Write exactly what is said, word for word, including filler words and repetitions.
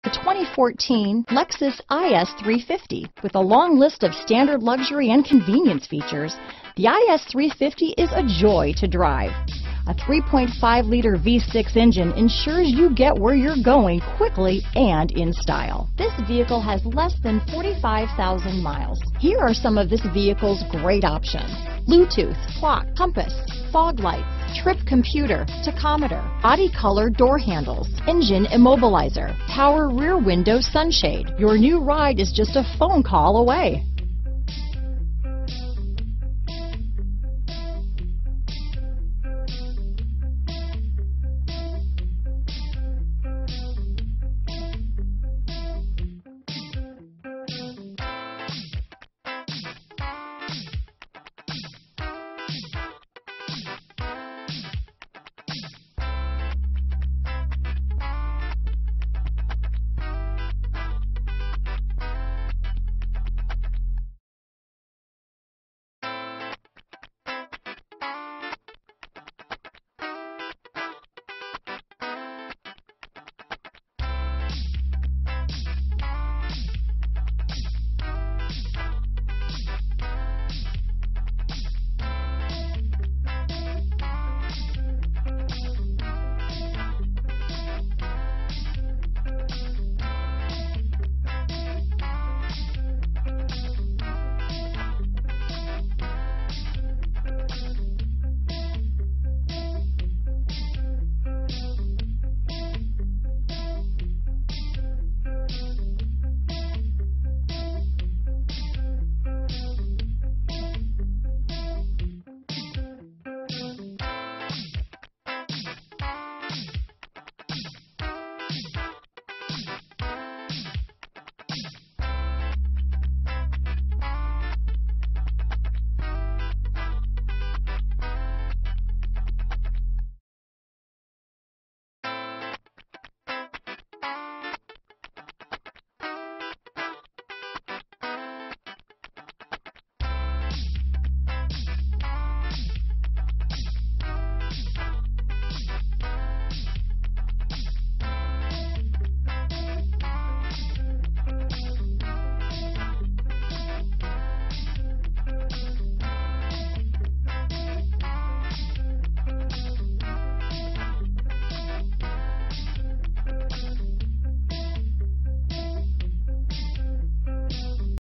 The twenty fourteen Lexus I S three fifty. With a long list of standard luxury and convenience features, the I S three fifty is a joy to drive. A three point five liter V six engine ensures you get where you're going quickly and in style. This vehicle has less than forty-five thousand miles. Here are some of this vehicle's great options: Bluetooth, clock, compass, fog lights, trip computer, tachometer, body color door handles, engine immobilizer, power rear window sunshade. Your new ride is just a phone call away.